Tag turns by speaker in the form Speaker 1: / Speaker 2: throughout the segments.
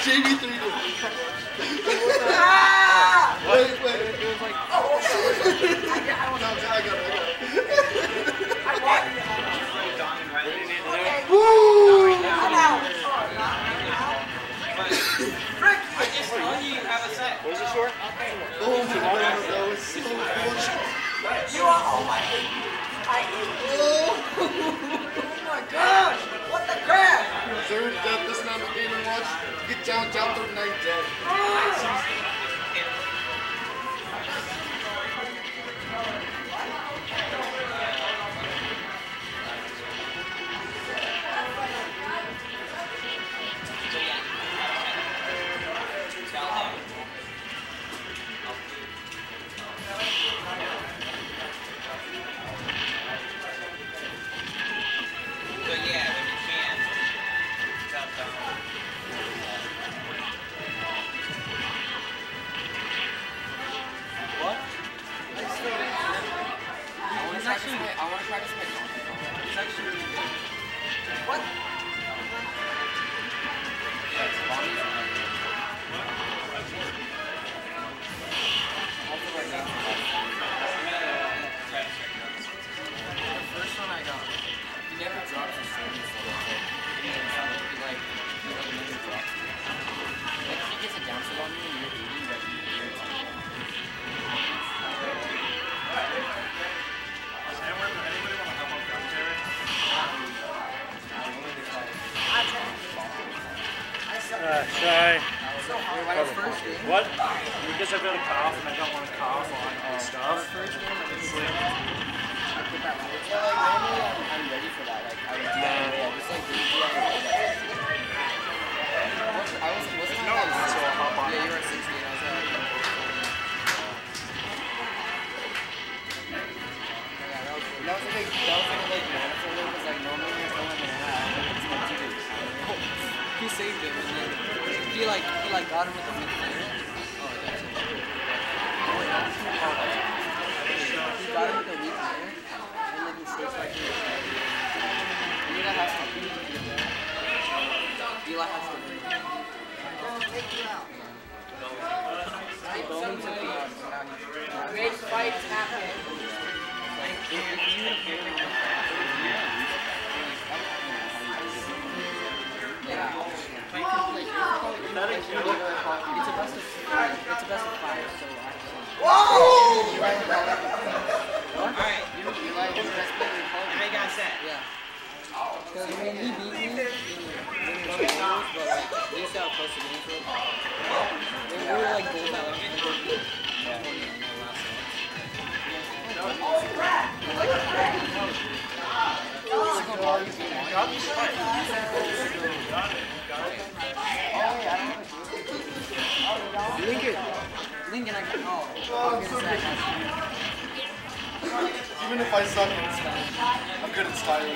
Speaker 1: JV3 did. Wait. It was like... Oh, shit. I got it. Woo!
Speaker 2: I'm out. Frick! I just told you have a set.
Speaker 3: What is the score?
Speaker 1: Oh my god, that was so bullshit.
Speaker 2: You are... Oh my god. Oh my gosh! What the crap?
Speaker 1: Third death, this amount of game and watch. Get down, third night dead.
Speaker 2: I want to practice my It's actually really good. What? Yeah, it's bomb. Also right now. The first one I got, he never drops his shoulders. He never drops it. Like if he gets a down sword on you and you're eating, but you're
Speaker 3: Shy.
Speaker 2: What?
Speaker 3: Because I've got a cough and I don't want to cough on stuff.
Speaker 2: I'm ready for that. Like, I would do that. I just like didn't do that. I wasn't like that.
Speaker 3: So I'll hop on.
Speaker 2: Yeah, you were at 16. I was at like, yeah, that was like manifold because like normally you're going to have he saved him and then he got him with the mid player. Oh, that's it. He got him with the weak player and then he stays back here. Eli has to win. Eli has to win. Bowman took the odds. Great fights happen. It's a best of 5, so whoa! Alright, you like the best player in college. I got set. Yeah. Because I mean, he beat me in but like, we used to have close to games for we were like gold at like 20 on the last Lincoln, I can
Speaker 1: Even if I suck, I'm good at styling.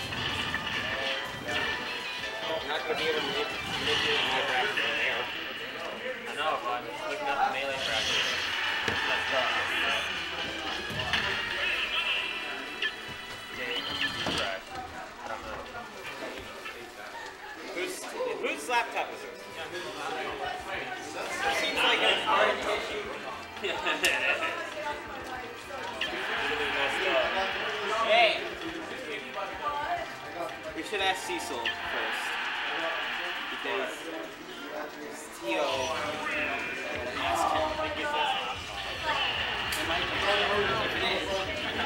Speaker 4: Not going to be able to manipulate my bracket from there. know, but I'm looking up the melee practice. Let's go. Trash. I don't know. Whose laptop is this? Seems like an hard tissue. Hey! We should ask Cecil first. Because Tio asked him to get this. It might be if it is.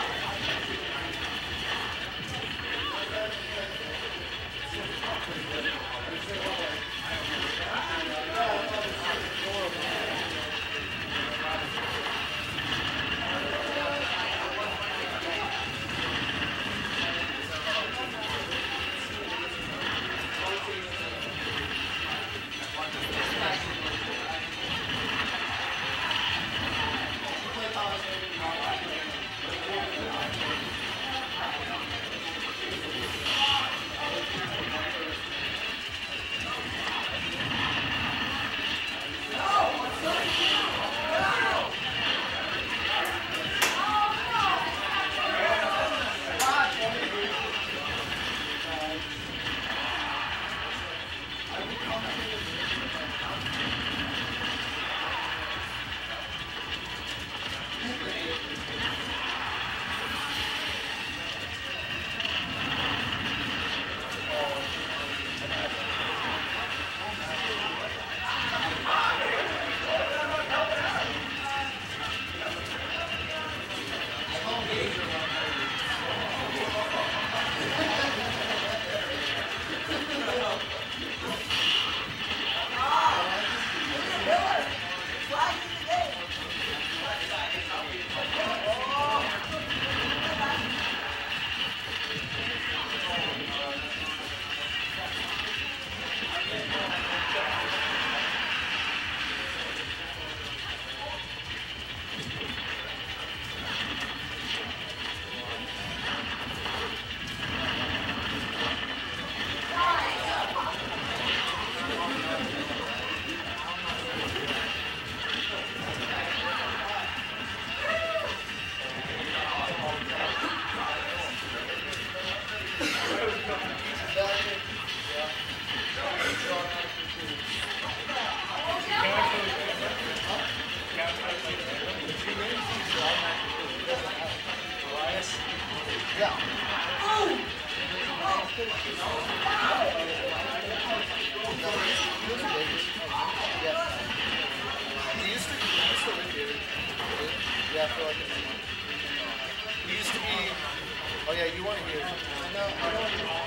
Speaker 1: Yeah, I feel like it's... You used to be... Oh yeah, you weren't here. No, I don't...